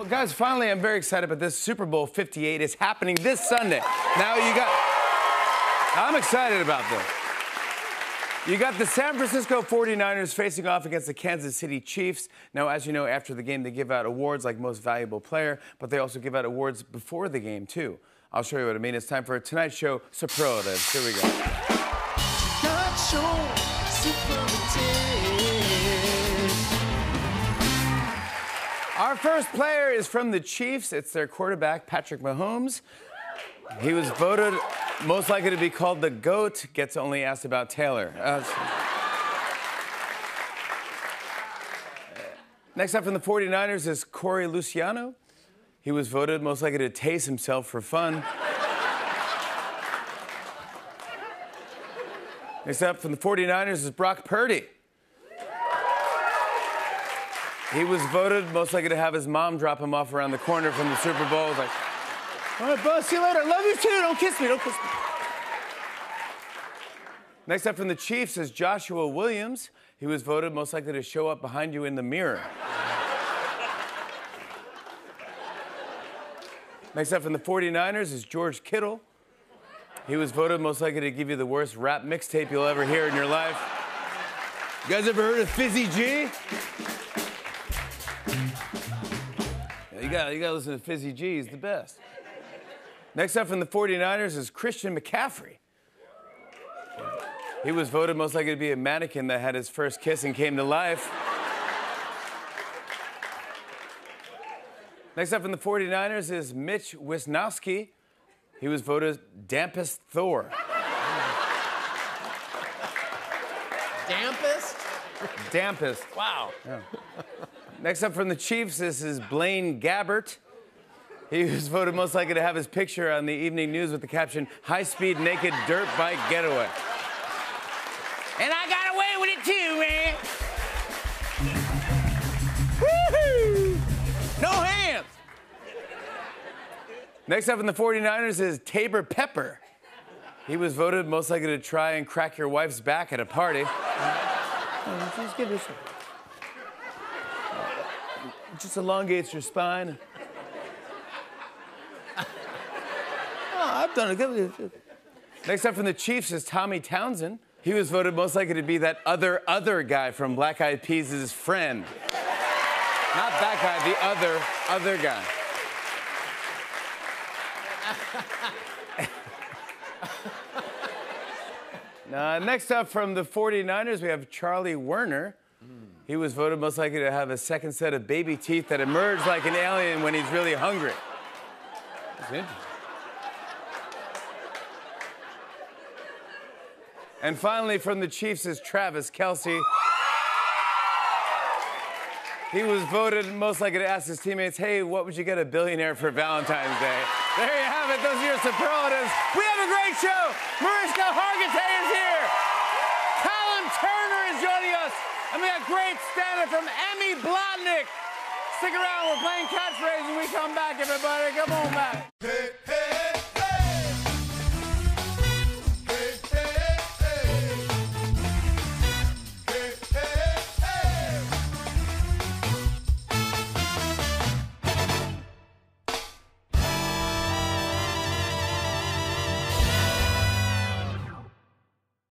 Guys, finally, I'm very excited about this. Super Bowl 58 is happening this Sunday. I'm excited about this. You got the San Francisco 49ers facing off against the Kansas City Chiefs. Now, as you know, after the game, they give out awards like Most Valuable Player, but they also give out awards before the game, too. I'll show you what I mean. It's time for a Tonight Show Superlatives. Here we go. Tonight Show Superlatives. Our first player is from the Chiefs. It's their quarterback, Patrick Mahomes. He was voted most likely to be called the GOAT, gets only asked about Taylor. Next up from the 49ers is Corey Luciano. He was voted most likely to tase himself for fun. Next up from the 49ers is Brock Purdy. He was voted most likely to have his mom drop him off around the corner from the Super Bowl. Like, all right, bud, see you later. Love you too. Don't kiss me. Don't kiss me. Next up from the Chiefs is Joshua Williams. He was voted most likely to show up behind you in the mirror. Next up from the 49ers is George Kittle. He was voted most likely to give you the worst rap mixtape you'll ever hear in your life. You guys ever heard of Fizzy G? Yeah, you gotta listen to Fizzy G. He's the best. Next up from the 49ers is Christian McCaffrey. He was voted most likely to be a mannequin that had his first kiss and came to life. Next up from the 49ers is Mitch Wisnowski. He was voted dampest Thor. Dampest? Dampest. Wow. Yeah. Next up from the Chiefs, this is Blaine Gabbert. He was voted most likely to have his picture on the evening news with the caption, "High-speed naked dirt bike getaway." And I got away with it too, man. Woohoo! No hands. Next up in the 49ers is Tabor Pepper. He was voted most likely to try and crack your wife's back at a party. Just give this. Just elongates your spine. I've done it. Next up from the Chiefs is Tommy Townsend. He was voted most likely to be that other guy from Black Eyed Peas' friend. Not that guy, the other guy. Next up from the 49ers, we have Charlie Werner. He was voted most likely to have a second set of baby teeth that emerge like an alien when he's really hungry. That's interesting. And finally, from the Chiefs is Travis Kelce. He was voted most likely to ask his teammates, "Hey, what would you get a billionaire for Valentine's Day?" There you have it. Those are your superlatives. We have a great show. Mariska Hargitay is here. Colin Turner is joining us. And we got great stand-up from Emmy Blotnick. Stick around. We're playing catchphrase when we come back, everybody. Come on back. Hey, hey.